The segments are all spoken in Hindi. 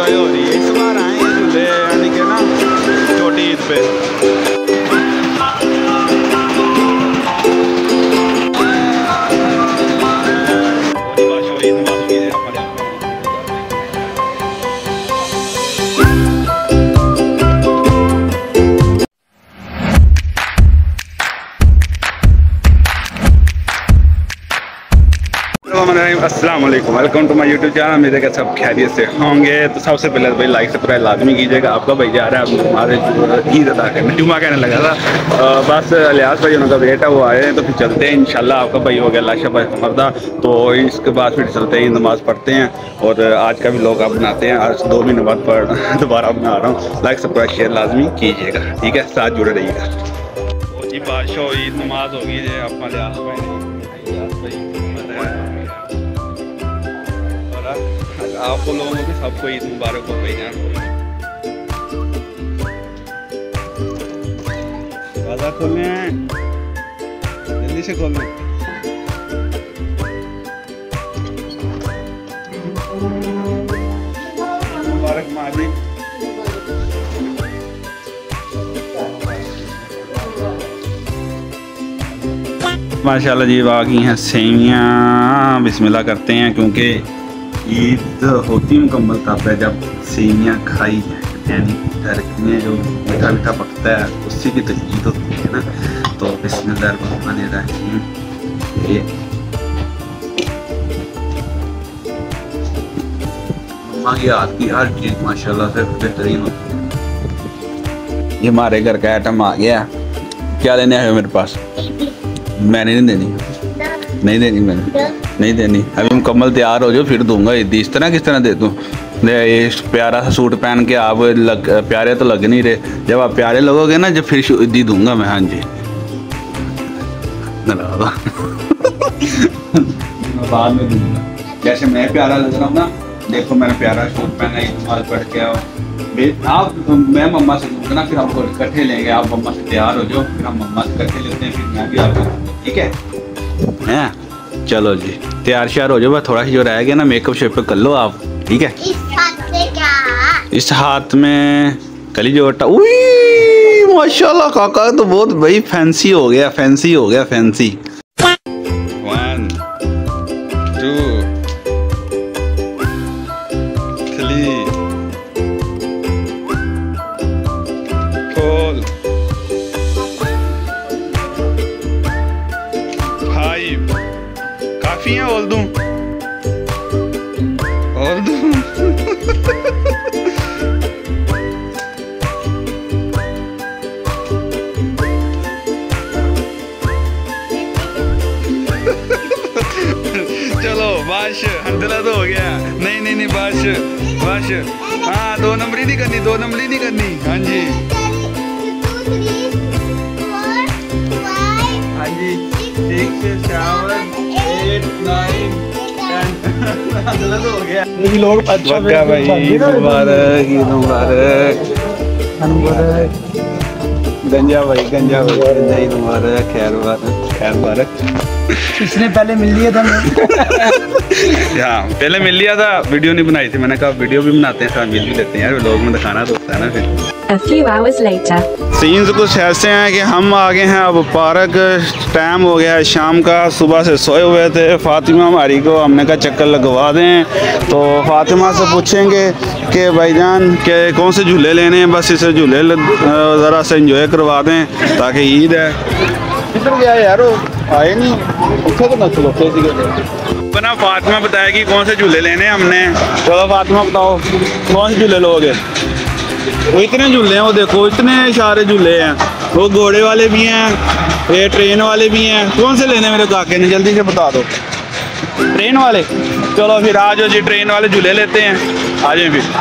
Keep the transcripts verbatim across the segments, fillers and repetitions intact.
इंजॉय हो रही है। इस बार आए हैं झूले यानी कि ना छोटी ईद पे। अस्सलाम वालेकुम, welcome to my YouTube channel. मेरे का सब खैरियत से होंगे। तो सबसे पहले भाई लाइक सब्सक्राइब लाजमी कीजिएगा। आपका भाई जा रहा है हमारे ईद अदा करने, जुमा कहने लगा था। आ, बस लिहाज भाई उनका बेटा वो आए हैं तो फिर चलते हैं इंशाल्लाह। आपका भाई हो गया लाशा भाई मर्दा, तो इसके बाद फिर चलते हैं, नमाज़ पढ़ते हैं और आज का भी लोग आप बनाते हैं। आज दो भी नमाज पढ़ दोबारा बना रहा हूँ। लाइक सब्सक्राइब शेयर लाजमी कीजिएगा, ठीक है, साथ जुड़े रहिएगा। जी बादशाह ईद नमाज होगी है आप लिहाज भाई आप लोगों को सबको ईद मुबारक हो गई जान। बाजार खोलने हैं, जल्दी से खोलने। मुबारक माजी। माशाल्लाह जी आ गई हैं सेवियाँ। बिस्मिल्लाह करते हैं क्योंकि ईद होती मुकम्मल तब है जब सेवियाँ खाई जाए, यानी घर में जो मीठा मीठा पकता है उससे की तो ईद होती है ना। तो बिस्मिल्लाहिर्रहमानिर्रहीम। ये मम्मा की हाथ की हर चीज़ माशाल्लाह से बेहतरीन होती है। ये हमारे घर का आइटम आ गया। क्या लेने आए हो मेरे पास? मैंने नहीं देनी, नहीं देनी, मैंने नहीं देनी। अभी मुकम्मल तैयार हो जाओ फिर दूंगा ईदी। इस तरह किस तरह दे दूँ? ये प्यारा सा सूट पहन के आप लग प्यारे तो लग नहीं रहे। जब आप प्यारे लगोगे ना जब फिर ईदी दूंगा मैं। हाँ जी बाद में दूंगा। जैसे मैं प्यारा लग रहा हूँ ना, देखो मैंने प्यारा सूट पहना, इस्तेमाल पढ़ के आओ आप। मैं मम्मा से दूंगा ना, फिर आपको इकट्ठे लेंगे। आप मम्मा से तैयार हो जाओ, फिर हम मम्मा से इकट्ठे लेते हैं, फिर मैं भी आपको, ठीक है हैं? चलो जी तैयार श्यार हो जाओ। बस थोड़ा सा जो रह गया ना मेकअप शेकअप कर लो आप, ठीक है। इस हाथ से क्या? इस हाथ में कली जोटा। उई माशाल्लाह काका तो बहुत भाई फैंसी हो गया, फैंसी हो गया, fancy. One two three four five. काफी है, और दूं और दूं चलो बाश हंदला तो हो गया। नहीं नहीं नहीं बाश बाश। हाँ दो नंबरी नहीं करनी, दो नंबरी नहीं करनी। हाँ जी हाँ जी six seven eight nine ten हो गया। लोग अच्छा भाई मुबारक ईद मुबारक मुबारक। गंजा भाई गंजा भाई गंजा ईद मुबारक, खैर मुबारक, खैर मुबारक। इसने पहले मिल लिया था हाँ पहले मिल लिया था, वीडियो नहीं बनाई थी। मैंने कहा वीडियो भी बनाते हैं साथ मिल भी लेते हैं यार, लोग में दिखाना तो होता है ना। फिर A few hours later. Scenes कुछ ऐसे हैं कि हम आ गए हैं अब पार्क। टाइम हो गया है शाम का, सुबह से सोए हुए थे। फातिमा हमारी को हमने कहा चक्कर लगवा दें, तो फातिमा से पूछेंगे कि भाईजान के कौन से झूले लेने हैं, बस इसे झूले ज़रा से एंजॉय करवा दें ताकि ईद है। किधर गया यार वो आए नहीं, उठे तो ना चलो बना। फातिमा बताएगी कौन से झूले लेने हैं हमने। चलो फातिमा बताओ कौन से झूले लोगे? वो इतने झूले हैं, वो देखो इतने सारे झूले हैं। वो घोड़े वाले भी हैं, ये ट्रेन वाले भी हैं। कौन से लेने मेरे काके ने, जल्दी से बता दो। ट्रेन वाले? चलो फिर आ जाओ जी, ट्रेन वाले झूले लेते हैं। आ जाए फिर।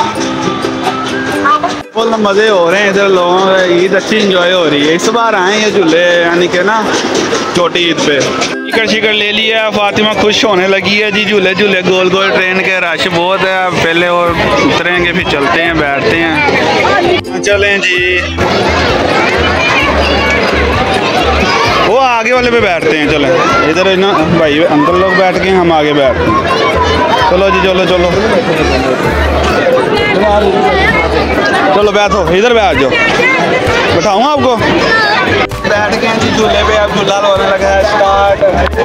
फुल मज़े हो रहे हैं इधर, लोगों की ईद अच्छी इंजॉय हो रही है। इस बार आए हैं झूले यानी कि ना छोटी ईद पे। टिकट शिकट ले लिया, फातिमा खुश होने लगी है जी। झूले झूले गोल गोल ट्रेन के, रश बहुत है। पहले और उतरेंगे फिर चलते हैं, बैठते हैं। चलें जी, वो आगे वाले पे बैठते हैं। चलें इधर ना भाई अंदर लोग बैठ के, हम आगे बैठते हैं। चलो जी चलो चलो चलो बैठो, इधर बैठ जाओ, बैठाऊँ आपको। बैठ के जी झूले पे, अब झूला होने लगा है स्टार्ट।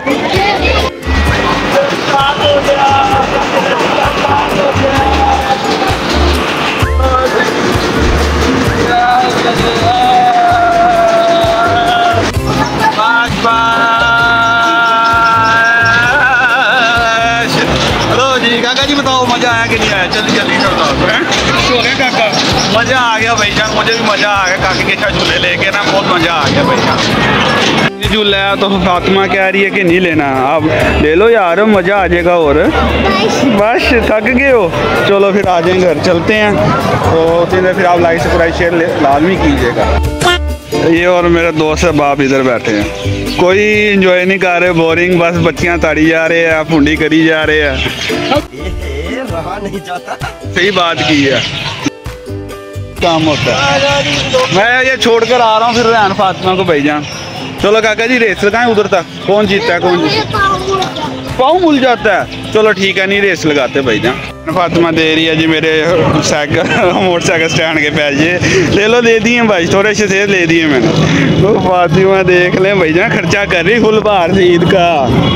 काका जी बताओ मजा आया कि नहीं आया? जल्दी जल्दी से बताओ। हो गया काका, मजा आ गया भाई जान, मुझे भी मजा आ गया काके के साथ झूले लेके ना, बहुत मजा आ गया भाई जान। झूला है तो फातिमा कह रही है कि नहीं लेना, आप ले लो यार, मजा आ जाएगा। और बस थक गए हो, चलो फिर आ जाएंगे घर, चलते हैं। तो तीन फिर आप लाइक सब्सक्राइब शेयर लाजमी कीजिएगा। ये और मेरे दोस्त है बाप इधर बैठे हैं, कोई एंजॉय नहीं कर रहे, बोरिंग, बस बच्चियां ताड़ी जा रहे हैं, फुंडी करी जा रहे हैं। रहा नहीं जाता, सही बात की है, काम होता है। मैं ये छोड़कर आ रहा हूँ फिर रेहान फातिमा को भाईजान। चलो काका जी रेस लगाएं उधर तक, कौन जीतता है कौन जीतता, पाँव मुल जाता है। चलो ठीक है, नहीं रेस लगाते भाईजान। फातिमा दे रही है जी मेरे साइकिल मोटरसाइकिल स्टैंड के पैसे, ले लो, दे दिए भाई, थोड़े से से ले दिए मैंने। तो फातिमा देख ले भाईजान, खर्चा कर रही फुल बाहर से ईद का।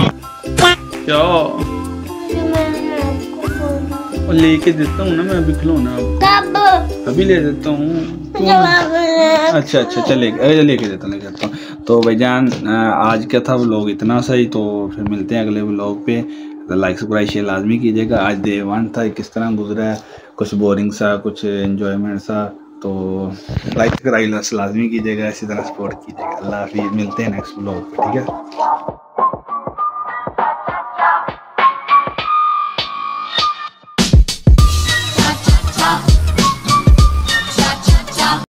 क्या लेके देता हूँ ना मैं अभी खिलौना, अभी ले देता हूँ। अच्छा अच्छा चले लेके देता लेके देता हूँ। तो भाईजान आज क्या था व्लॉग इतना सही, तो फिर मिलते हैं अगले व्लॉग पे। तो लाइक सब्सक्राइब शेयर लाजमी कीजिएगा। आज डे वन था, किस तरह गुजरा है, कुछ बोरिंग सा कुछ एंजॉयमेंट सा, तो लाइक सब्सक्राइब लाजमी कीजिएगा, इसी तरह सपोर्ट कीजिएगा। अल्लाह हाफिज़, मिलते हैं नेक्स्ट व्लॉग पे, ठीक है।